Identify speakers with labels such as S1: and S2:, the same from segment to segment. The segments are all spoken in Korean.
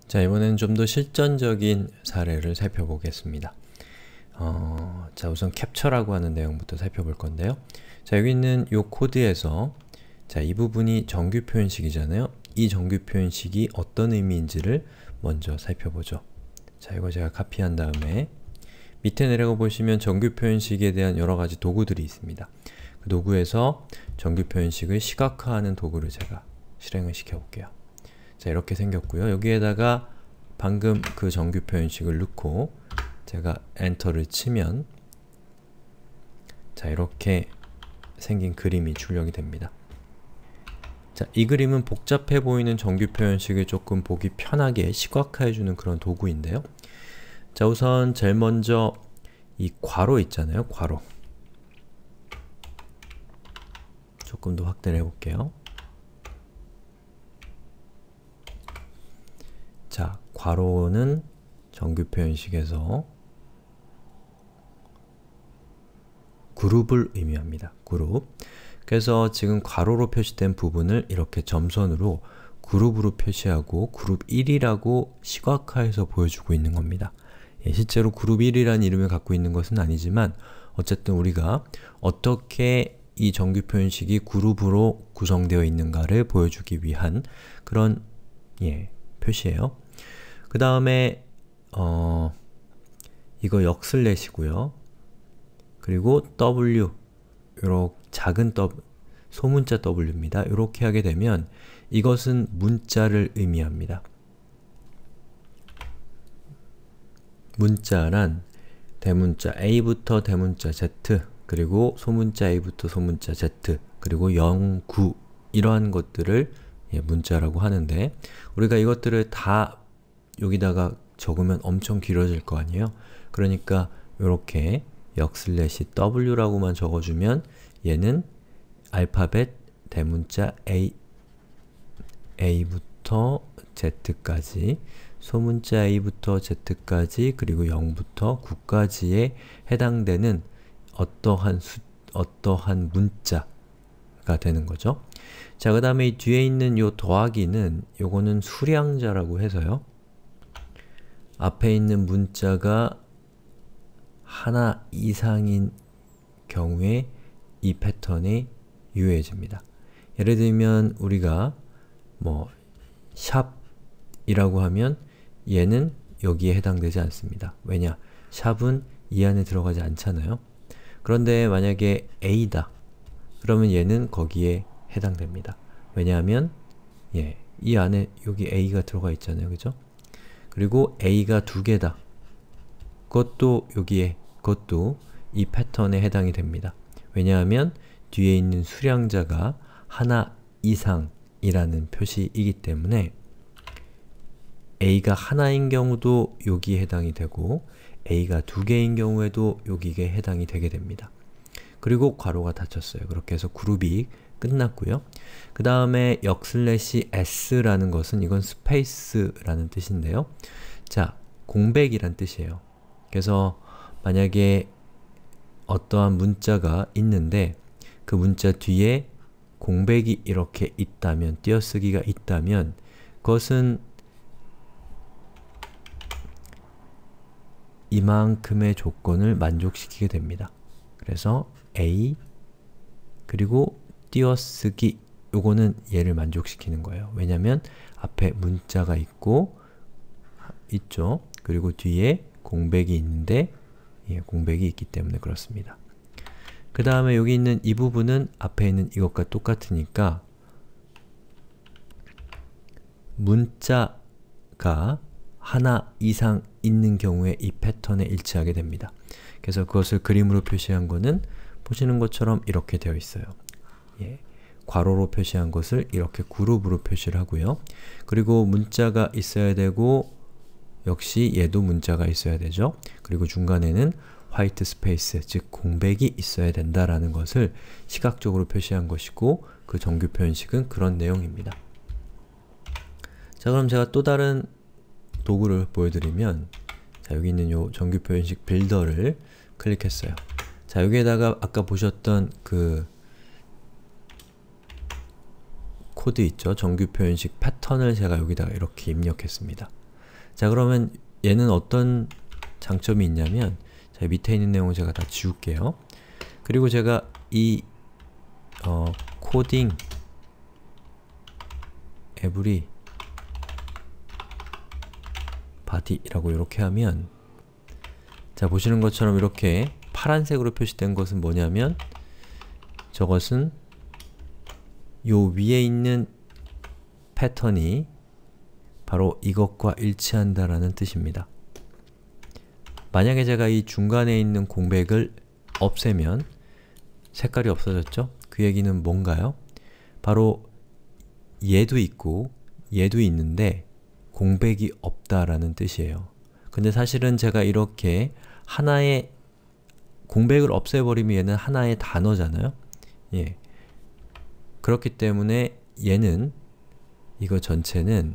S1: 자, 이번엔 좀 더 실전적인 사례를 살펴보겠습니다. 자, 우선 캡처라고 하는 내용부터 살펴볼 건데요. 자, 여기 있는 이 코드에서 자, 이 부분이 정규 표현식이잖아요. 이 정규 표현식이 어떤 의미인지를 먼저 살펴보죠. 자, 이거 제가 카피한 다음에 밑에 내려가 보시면 정규 표현식에 대한 여러가지 도구들이 있습니다. 그 도구에서 정규 표현식을 시각화하는 도구를 제가 실행을 시켜볼게요. 자, 이렇게 생겼고요. 여기에다가 방금 그 정규 표현식을 넣고 제가 엔터를 치면 자, 이렇게 생긴 그림이 출력이 됩니다. 자, 이 그림은 복잡해 보이는 정규 표현식을 조금 보기 편하게 시각화해주는 그런 도구인데요. 자, 우선 제일 먼저 이 괄호 있잖아요. 괄호. 조금 더 확대를 해볼게요. 자, 괄호는 정규 표현식에서 그룹을 의미합니다. 그룹. 그래서 지금 괄호로 표시된 부분을 이렇게 점선으로 그룹으로 표시하고 그룹 1이라고 시각화해서 보여주고 있는 겁니다. 예, 실제로 그룹 1이라는 이름을 갖고 있는 것은 아니지만 어쨌든 우리가 어떻게 이 정규 표현식이 그룹으로 구성되어 있는가를 보여주기 위한 그런 표시예요. 그 다음에 이거 역슬래시고요. 그리고 W, 요렇게 작은 소문자 W입니다. 이렇게 하게 되면 이것은 문자를 의미합니다. 문자란 대문자 A부터 대문자 Z, 그리고 소문자 A부터 소문자 Z, 그리고 0, 9 이러한 것들을 문자라고 하는데 우리가 이것들을 다 여기다가 적으면 엄청 길어질 거 아니에요? 그러니까 이렇게 역슬래시 W라고만 적어주면 얘는 알파벳 대문자 A부터 Z까지, 소문자 A부터 Z까지, 그리고 0부터 9까지에 해당되는 어떠한 문자가 되는 거죠. 자, 그 다음에 이 뒤에 있는 요 더하기는 요거는 수량자라고 해서요. 앞에 있는 문자가 하나 이상인 경우에 이 패턴이 유효해집니다. 예를 들면 우리가 샵이라고 하면 얘는 여기에 해당되지 않습니다. 왜냐? 샵은 이 안에 들어가지 않잖아요. 그런데 만약에 A다. 그러면 얘는 거기에 해당됩니다. 왜냐하면 이 안에 여기 A가 들어가 있잖아요. 그죠? 그리고 A가 두 개다. 그것도 이 패턴에 해당이 됩니다. 왜냐하면 뒤에 있는 수량자가 하나 이상이라는 표시이기 때문에 A가 하나인 경우도 여기에 해당이 되고 A가 두 개인 경우에도 여기에 해당이 되게 됩니다. 그리고 괄호가 닫혔어요. 그렇게 해서 그룹이 끝났고요. 그 다음에 역슬래시 S라는 것은 이건 스페이스라는 뜻인데요. 자, 공백이란 뜻이에요. 그래서 만약에 어떠한 문자가 있는데 그 문자 뒤에 공백이 이렇게 있다면, 띄어쓰기가 있다면 그것은 이만큼의 조건을 만족시키게 됩니다. 그래서 A 그리고 띄어쓰기 요거는 얘를 만족시키는 거예요. 왜냐면 앞에 문자가 있죠. 그리고 뒤에 공백이 있는데 공백이 있기 때문에 그렇습니다. 그 다음에 여기 있는 이 부분은 앞에 있는 이것과 똑같으니까 문자가 하나 이상 있는 경우에 이 패턴에 일치하게 됩니다. 그래서 그것을 그림으로 표시한 거는 보시는 것처럼 이렇게 되어 있어요. 괄호로 표시한 것을 이렇게 그룹으로 표시를 하고요. 그리고 문자가 있어야 되고 역시 얘도 문자가 있어야 되죠. 그리고 중간에는 화이트 스페이스, 즉 공백이 있어야 된다라는 것을 시각적으로 표시한 것이고 그 정규 표현식은 그런 내용입니다. 자, 그럼 제가 또 다른 도구를 보여드리면 자, 여기 있는 요 정규 표현식 빌더를 클릭했어요. 자, 여기에다가 아까 보셨던 그 코드 있죠? 정규 표현식 패턴을 제가 여기다가 이렇게 입력했습니다. 자, 그러면 얘는 어떤 장점이 있냐면, 자, 밑에 있는 내용을 제가 다 지울게요. 그리고 제가 이 코딩 에브리 바디라고 이렇게 하면, 자, 보시는 것처럼 이렇게 파란색으로 표시된 것은 뭐냐면, 저것은 요 위에 있는 패턴이 바로 이것과 일치한다라는 뜻입니다. 만약에 제가 이 중간에 있는 공백을 없애면 색깔이 없어졌죠? 그 얘기는 뭔가요? 바로 얘도 있고 얘도 있는데 공백이 없다라는 뜻이에요. 근데 사실은 제가 이렇게 하나의 공백을 없애버리면 얘는 하나의 단어잖아요? 예. 그렇기 때문에 얘는, 이거 전체는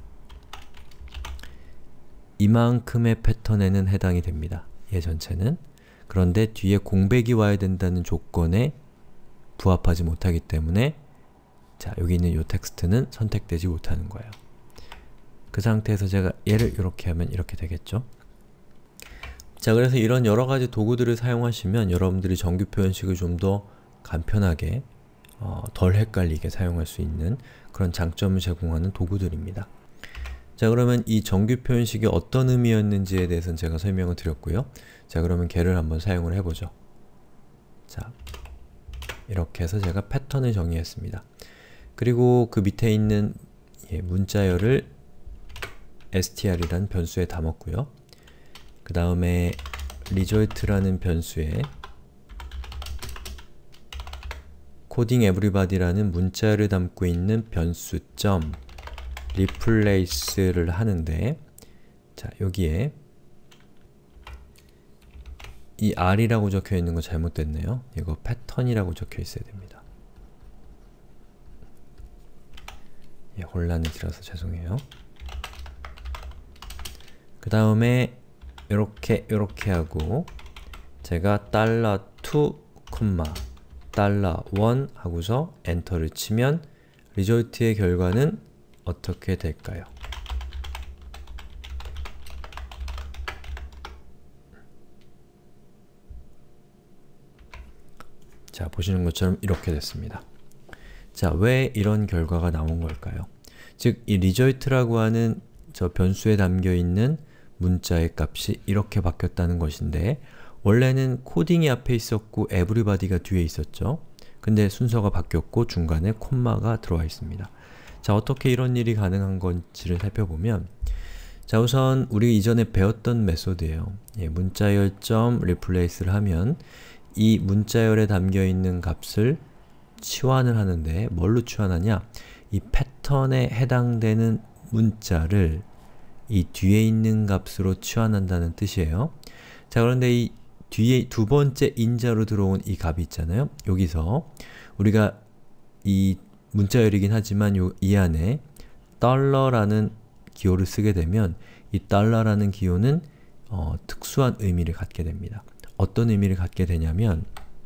S1: 이만큼의 패턴에는 해당이 됩니다. 얘 전체는. 그런데 뒤에 공백이 와야 된다는 조건에 부합하지 못하기 때문에, 자, 여기 있는 이 텍스트는 선택되지 못하는 거예요. 그 상태에서 제가 얘를 이렇게 하면 이렇게 되겠죠? 자, 그래서 이런 여러가지 도구들을 사용하시면 여러분들이 정규 표현식을 좀 더 간편하게, 덜 헷갈리게 사용할 수 있는 그런 장점을 제공하는 도구들입니다. 자, 그러면 이 정규 표현식이 어떤 의미였는지에 대해서는 제가 설명을 드렸고요. 자, 그러면 걔를 한번 사용을 해보죠. 자, 이렇게 해서 제가 패턴을 정의했습니다. 그리고 그 밑에 있는 문자열을 str이라는 변수에 담았고요. 그 다음에 result라는 변수에 코딩 에브리바디라는 문자열을 담고 있는 변수 점 replace를 하는데, 자, 여기에 이 r이라고 적혀 있는 거 잘못됐네요. 이거 패턴이라고 적혀 있어야 됩니다. 예, 혼란을 드려서 죄송해요. 그 다음에 요렇게 하고, 제가 $2, $1 하고서 엔터를 치면 result의 결과는 어떻게 될까요? 자, 보시는 것처럼 이렇게 됐습니다. 자, 왜 이런 결과가 나온 걸까요? 즉, 이 result라고 하는 저 변수에 담겨있는 문자의 값이 이렇게 바뀌었다는 것인데, 원래는 코딩이 앞에 있었고 everybody가 뒤에 있었죠. 근데 순서가 바뀌었고 중간에 콤마가 들어와 있습니다. 자, 어떻게 이런 일이 가능한 건지를 살펴보면, 자, 우선 우리 이전에 배웠던 메소드예요. 예, 문자열 점 replace를 하면 이 문자열에 담겨있는 값을 치환을 하는데, 뭘로 치환하냐? 이 패턴에 해당되는 문자를 이 뒤에 있는 값으로 치환한다는 뜻이에요. 자, 그런데 이 뒤에 두 번째 인자로 들어온 이 값이 있잖아요. 여기서 우리가 이 문자열이긴 하지만 이 안에 $라는 기호를 쓰게 되면 이 $라는 기호는 특수한 의미를 갖게 됩니다. 어떤 의미를 갖게 되냐면,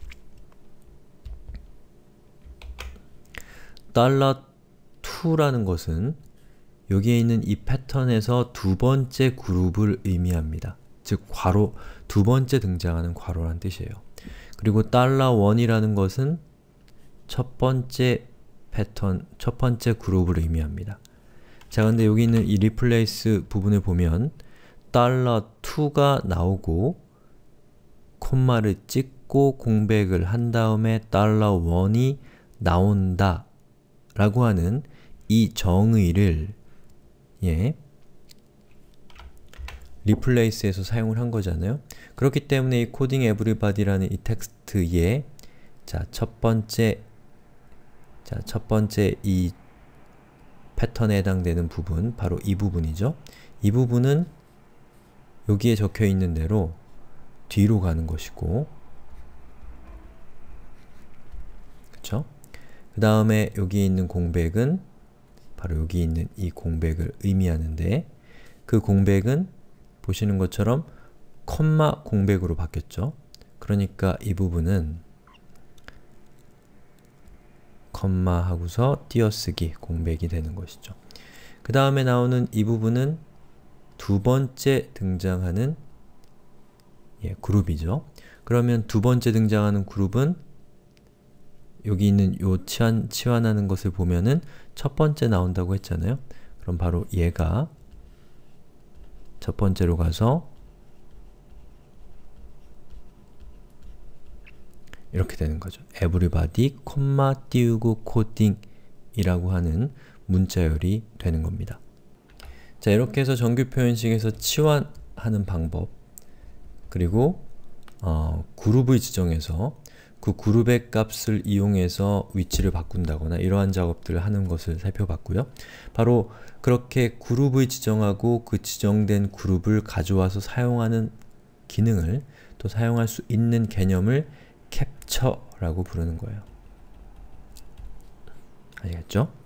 S1: $2라는 것은 여기에 있는 이 패턴에서 두 번째 그룹을 의미합니다. 즉, 괄호, 두 번째 등장하는 괄호란 뜻이에요. 그리고 $1이라는 것은 첫 번째 패턴, 첫 번째 그룹을 의미합니다. 자, 근데 여기 있는 이 replace 부분을 보면 $2가 나오고 콤마를 찍고 공백을 한 다음에 $1이 나온다 라고 하는 이 정의를 replace에서 사용을 한 거잖아요. 그렇기 때문에 이 코딩 에브리바디라는 이 텍스트에 첫 번째 이 패턴에 해당되는 부분, 바로 이 부분이죠. 이 부분은 여기에 적혀 있는 대로 뒤로 가는 것이고, 그쵸? 그 다음에 여기 있는 공백은 바로 여기 있는 이 공백을 의미하는데, 그 공백은 보시는 것처럼 콤마 공백으로 바뀌었죠. 그러니까 이 부분은 콤마 하고서 띄어쓰기 공백이 되는 것이죠. 그 다음에 나오는 이 부분은 두 번째 등장하는 그룹이죠. 그러면 두 번째 등장하는 그룹은 여기 있는 요 치환하는 것을 보면은 첫 번째 나온다고 했잖아요. 그럼 바로 얘가 첫 번째로 가서 이렇게 되는 거죠. everybody, 콤마 띄우고 코딩 이라고 하는 문자열이 되는 겁니다. 자, 이렇게 해서 정규 표현식에서 치환하는 방법, 그리고 그룹을 지정해서 그 그룹의 값을 이용해서 위치를 바꾼다거나 이러한 작업들을 하는 것을 살펴봤고요. 바로 그렇게 그룹을 지정하고 그 지정된 그룹을 가져와서 사용하는 기능을, 또 사용할 수 있는 개념을 캡처라고 부르는 거예요. 아시겠죠?